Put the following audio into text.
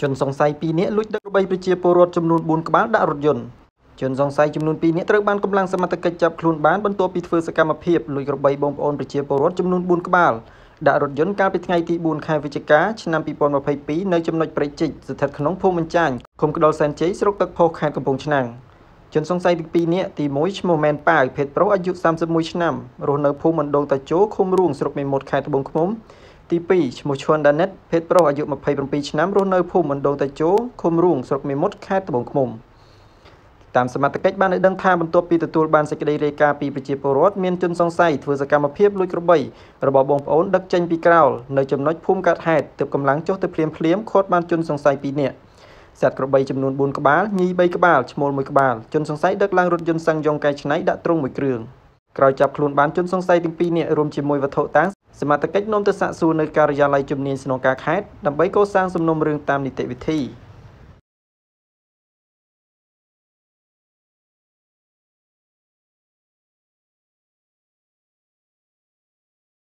ជនសង្ស័យ2នាក់លួចដឹកក្របីប្រជាពលរដ្ឋចំនួន4ក្បាលដាក់រថយន្តជនសង្ស័យចំនួន2នាក់ត្រូវបានកម្លាំងសមត្ថកិច្ចចាប់ខ្លួនបានបន្ទាប់ពីធ្វើសកម្មភាពលួចក្របីបងប្អូនប្រជាពលរដ្ឋចំនួន4ក្បាលដាក់រថយន្តកាលពីថ្ងៃទី4ខែវិច្ឆិកាឆ្នាំ2022នៅចំណុចព្រៃជីកស្ថិតក្នុងភូមិអញ្ចាញឃុំក្ដុលសែនជ័យស្រុកទឹកផុសខេត្តកំពង់ឆ្នាំងជនសង្ស័យទាំង2នាក់ទី1ឈ្មោះមែនប៉ាវភេទប្រុសអាយុ31ឆ្នាំរស់នៅភូមិមណ្ឌលតាជោឃុំរួងស្រុកមេមត់ខេត្តត្បូងឃ្មុំទី2ឈ្មោះឈុនដាណិតភេទប្រុសអាយុ27ឆ្នាំរស់នៅភូមិមណ្ឌលតាជោឃុំរួងស្រុកមេមត់ខេត្តត្បូងឃ្មុំតាមសមត្ថកិច្ចបានឲ្យដឹងថាបន្ទាប់ពីទទួលបានសេចក្តីរាយការណ៍ពីប្រជាពលរដ្ឋមានជនសង្ស័យធ្វើសកម្មភាពលួចក្របីរបស់បងប្អូនដឹកចេញពីក្រោលនៅចំណុចភូមិកាត់ហេតុទើបកម្លាំងចុះទៅភ្លាមឃាត់បានជនសង្ស័យ2នាក់សត្វក្របីចំនួន4ក្បាលញី3ក្បាលឈ្មោល1ក្បាលជនសង្ស័យដឹកឡើងរថយន្តសាំងយ៉ុងកែច្នៃដាក់ទ្រុង1គ្រឿងក្រោយចាប់ខ្លួនបានជនសង្ស័យទាំង2នាក់រួមជាមួយវត្ថុតាងសមត្ថកិច្ចនាំទៅសាកសួរនៅការិយាល័យជំនាញស្នងការខេត្តដើម្បីកសាងសំណុំរឿងតាមនីតិវិធី